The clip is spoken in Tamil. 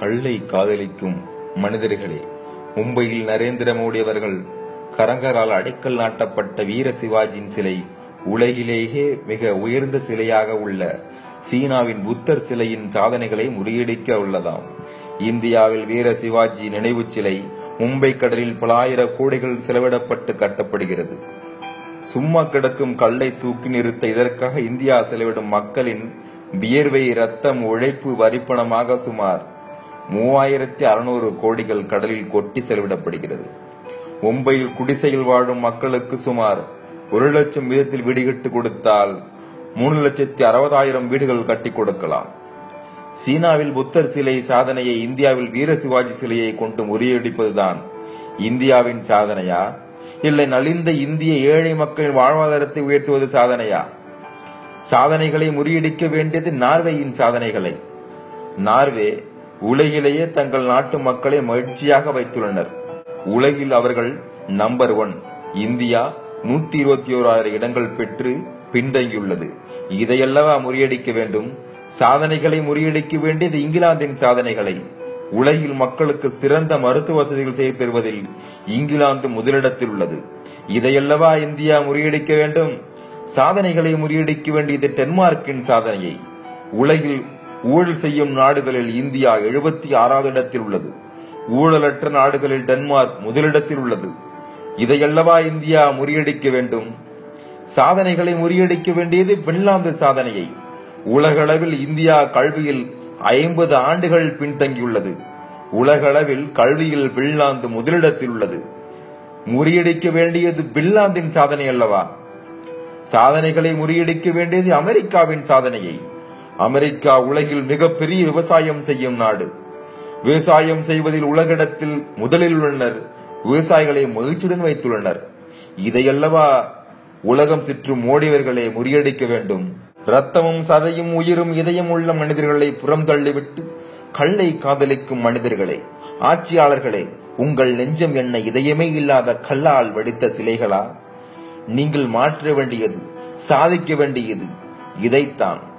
கள்ளை காதலிக்கும் மனிதர்களே, மும்பையில் நரேந்திர மோடி அவர்கள் கரங்கரால் அடைக்கல் நாட்டப்பட்ட வீர சிவாஜியின் சிலை உலகிலேயே மிக உயர்ந்த சிலையாக உள்ள சீனாவின் புத்தர் சிலையின் சாதனைகளை முறியடிக்க உள்ளதாம். இந்தியாவில் வீர சிவாஜி நினைவு சிலை மும்பை கடலில் பல ஆயிரம் கோடிகள் செலவிடப்பட்டு கட்டப்படுகிறது. சும்மா கிடக்கும் கல்லை தூக்கி நிறுத்த இதற்காக இந்தியா செலவிடும் மக்களின் வியர்வை, ரத்தம், உழைப்பு வரிப்பணமாக சுமார் 3600 கோடிகள் கடலில் கொட்டி செலவிடப்படுகிறது. மும்பையில் குடிசையில் வாழும் மக்களுக்கு சுமார் 1 லட்சம் வீதத்தில் வீடு கட்டி கொடுத்தால் 3,60,000 வீடுகள் கட்டி கொடுக்கலாம். சீனாவில் புத்தர் சிலை சாதனையை இந்தியாவில் வீர சிவாஜி சிலையை கொண்டு முறியடிப்பதுதான் இந்தியாவின் சாதனையா, இல்லை நலிந்த இந்திய ஏழை மக்களின் வாழ்வாதாரத்தை உயர்த்துவது சாதனையா? சாதனைகளை முறியடிக்க வேண்டியது நார்வேயின் சாதனைகளை. நார்வே உலகிலேயே தங்கள் நாட்டு மக்களை மகிழ்ச்சியாக வைத்துள்ளனர். உலகில் அவர்கள் நம்பர் 1. இந்தியா 121,000 இடங்கள் பெற்று பின்தங்கியுள்ளது. இதையல்லவா முறியடிக்க வேண்டும்? சாதனைகளை முறியடிக்க வேண்டியது இங்கிலாந்தின் சாதனைகளை. உலகில் மக்களுக்கு சிறந்த மருத்துவ வசதிகள் செய்து தருவதில் இங்கிலாந்து முதலிடத்தில் உள்ளது. இதையல்லவா இந்தியா முறியடிக்க வேண்டும்? சாதனைகளை முறியடிக்க வேண்டியது டென்மார்க்கின் சாதனையை. உலகில் ஊழல் செய்யும் நாடுகளில் இந்தியா 76வது இடத்தில் உள்ளது. ஊழலற்ற நாடுகளில் டென்மார்க் முதலிடத்தில் உள்ளது. இதையல்லவா இந்தியா முறியடிக்க வேண்டும்? சாதனைகளை முறியடிக்க வேண்டியது பின்லாந்து சாதனையை. உலகளவில் இந்தியா கல்வியில் 50 ஆண்டுகள் பின்தங்கியுள்ளது. உலகளவில் கல்வியில் பின்லாந்து முதலிடத்தில் உள்ளது. முறியடிக்க வேண்டியது பின்லாந்தின் சாதனை அல்லவா? சாதனைகளை முறியடிக்க வேண்டியது அமெரிக்காவின் சாதனையை. அமெரிக்கா உலகில் மிகப்பெரிய விவசாயம் செய்யும் நாடு. விவசாயம் செய்வதில் உலகிடத்தில் முதலில் உள்ளனர். விவசாயிகளை மகிழ்ச்சியுடன் வைத்துள்ளனர். இதையல்லவா உலகம் சுற்றும் மோடியவர்களை முறியடிக்க வேண்டும்? ரத்தமும் சதையும் உயிரும் இதயம் உள்ள மனிதர்களை புறம் தள்ளிவிட்டு கள்ளை காதலிக்கும் மனிதர்களே, ஆட்சியாளர்களே, உங்கள் நெஞ்சம் என்ன இதயமே இல்லாத கல்லால் வடித்த சிலைகளா? நீங்கள் மாற்ற வேண்டியது, சாதிக்க வேண்டியது இதைத்தான்.